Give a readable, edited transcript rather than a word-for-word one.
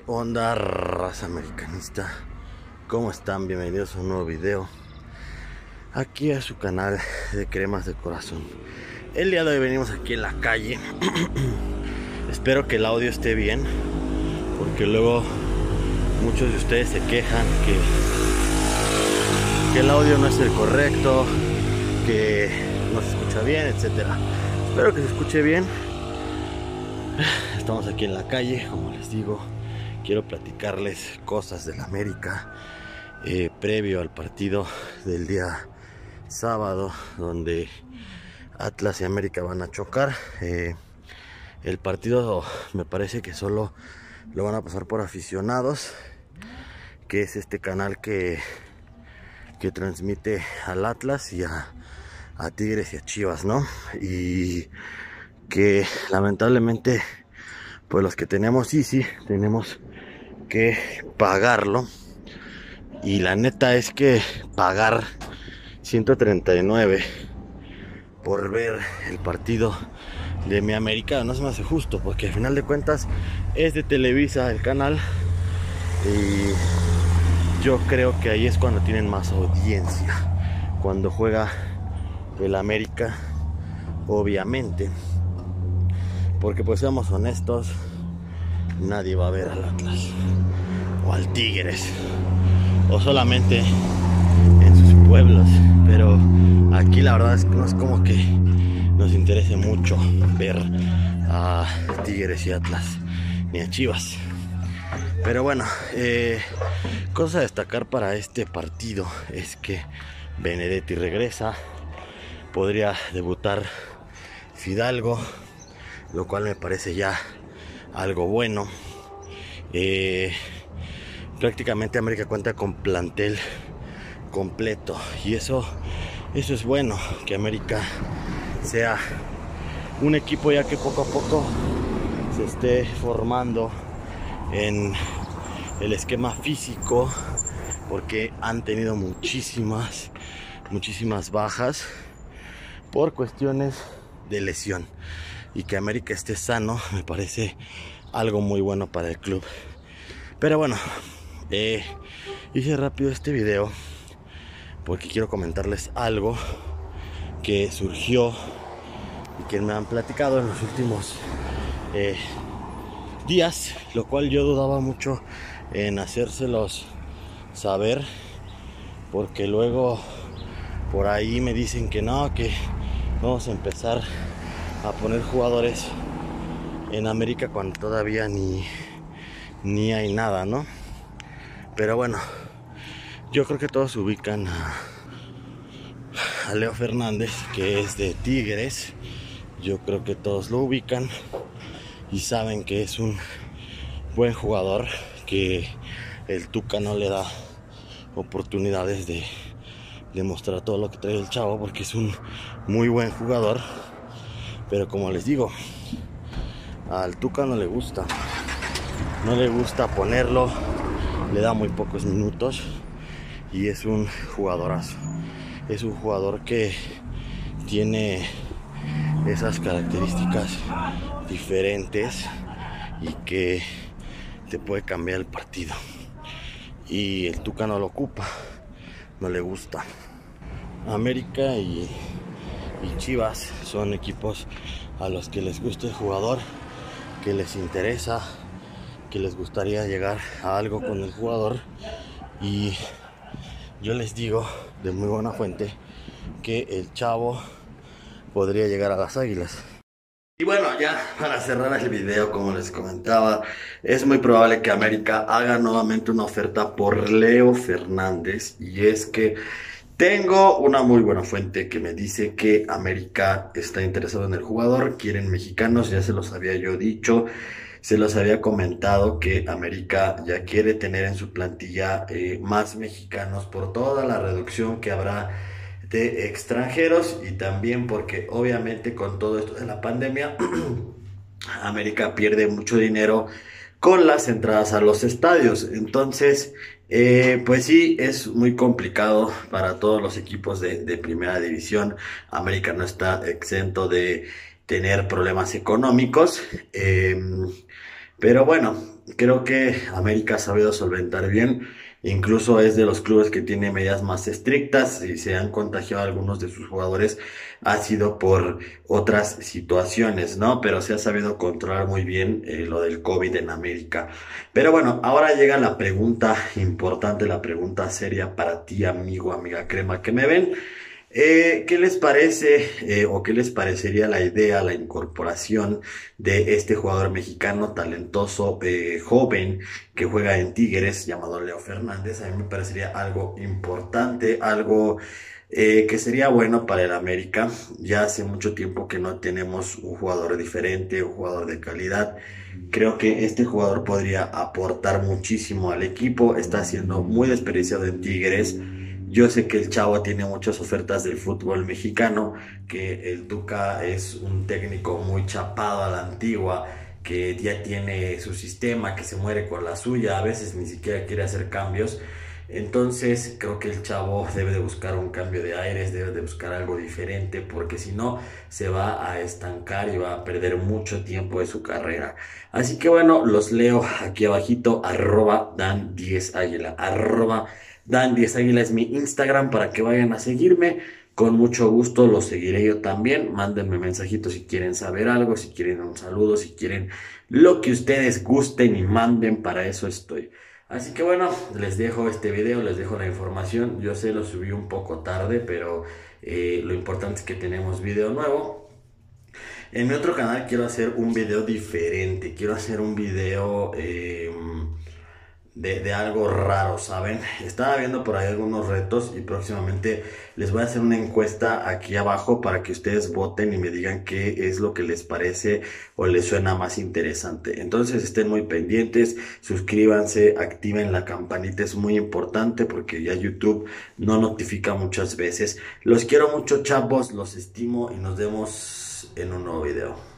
Onda, raza americanista? ¿Cómo están? Bienvenidos a un nuevo video aquí a su canal de Cremas de Corazón. El día de hoy venimos aquí en la calle. Espero que el audio esté bien, porque luego muchos de ustedes se quejan que el audio no es el correcto, que no se escucha bien, etcétera. Espero que se escuche bien. Estamos aquí en la calle, como les digo. Quiero platicarles cosas del América previo al partido del día sábado, donde Atlas y América van a chocar. El partido me parece que solo lo van a pasar por aficionados, que es este canal que transmite al Atlas y a Tigres y a Chivas, ¿no? Y que lamentablemente, pues los que tenemos Easy tenemos que pagarlo. Y la neta es que pagar 139 por ver el partido de mi América no se me hace justo, porque al final de cuentas es de Televisa el canal, y yo creo que ahí es cuando tienen más audiencia, cuando juega el América, obviamente, porque pues seamos honestos, nadie va a ver al Atlas o al Tigres, o solamente en sus pueblos. Pero aquí la verdad es que no es como que nos interese mucho ver a Tigres y Atlas, ni a Chivas. Pero bueno, cosa a destacar para este partido es que Benedetti regresa. Podría debutar Fidalgo, lo cual me parece ya algo bueno. Prácticamente América cuenta con plantel completo, y eso es bueno, que América sea un equipo ya que poco a poco se esté formando en el esquema físico, porque han tenido muchísimas bajas por cuestiones de lesión, y que América esté sano me parece algo muy bueno para el club. Pero bueno, hice rápido este video porque quiero comentarles algo que surgió y que me han platicado en los últimos días, lo cual yo dudaba mucho en hacérselos saber, porque luego por ahí me dicen que no, que vamos a empezar a poner jugadores en América cuando todavía ni hay nada, ¿no? Pero bueno, yo creo que todos ubican a Leo Fernández, que es de Tigres. Yo creo que todos lo ubican y saben que es un buen jugador, que el Tuca no le da oportunidades de demostrar todo lo que trae el chavo, porque es un muy buen jugador. Pero como les digo, al Tuca no le gusta ponerlo, le da muy pocos minutos, y es un jugadorazo. Es un jugador que tiene esas características diferentes y que te puede cambiar el partido, y el Tuca no lo ocupa, no le gusta. América y Chivas son equipos a los que les gusta el jugador, que les interesa, que les gustaría llegar a algo con el jugador, y yo les digo de muy buena fuente que el chavo podría llegar a las Águilas. Y bueno, ya para cerrar el video, como les comentaba, es muy probable que América haga nuevamente una oferta por Leo Fernández, y es que tengo una muy buena fuente que me dice que América está interesado en el jugador, quieren mexicanos. Ya se los había yo dicho, se los había comentado que América ya quiere tener en su plantilla más mexicanos, por toda la reducción que habrá de extranjeros, y también porque obviamente con todo esto de la pandemia América pierde mucho dinero con las entradas a los estadios. Entonces pues sí, es muy complicado para todos los equipos de primera división. América no está exento de tener problemas económicos, pero bueno, creo que América ha sabido solventar bien. Incluso es de los clubes que tiene medidas más estrictas y se han contagiado algunos de sus jugadores ha sido por otras situaciones, ¿no? Pero se ha sabido controlar muy bien lo del COVID en América. Pero bueno, ahora llega la pregunta importante, la pregunta seria para ti, amigo, amiga crema que me ven. ¿Qué les parece o qué les parecería la idea, la incorporación de este jugador mexicano talentoso, joven, que juega en Tigres, llamado Leo Fernández? A mí me parecería algo importante, algo que sería bueno para el América. Ya hace mucho tiempo que no tenemos un jugador diferente, un jugador de calidad. Creo que este jugador podría aportar muchísimo al equipo. Está siendo muy desperdiciado en Tigres. Yo sé que el chavo tiene muchas ofertas del fútbol mexicano, que el Tuca es un técnico muy chapado a la antigua, que ya tiene su sistema, que se muere con la suya, a veces ni siquiera quiere hacer cambios. Entonces creo que el chavo debe de buscar un cambio de aires, debe de buscar algo diferente, porque si no se va a estancar y va a perder mucho tiempo de su carrera. Así que bueno, los leo aquí abajito, @Dan10Águila, Dan10 Águila es mi Instagram para que vayan a seguirme. Con mucho gusto los seguiré yo también. Mándenme mensajitos si quieren saber algo, si quieren un saludo, si quieren lo que ustedes gusten y manden, para eso estoy. Así que bueno, les dejo este video, les dejo la información. Yo sé, lo subí un poco tarde, pero lo importante es que tenemos video nuevo. En mi otro canal quiero hacer un video diferente, quiero hacer un video de algo raro, ¿saben? Estaba viendo por ahí algunos retos y próximamente les voy a hacer una encuesta aquí abajo para que ustedes voten y me digan qué es lo que les parece o les suena más interesante. Entonces estén muy pendientes, suscríbanse, activen la campanita, es muy importante porque ya YouTube no notifica muchas veces. Los quiero mucho, chavos, los estimo y nos vemos en un nuevo video.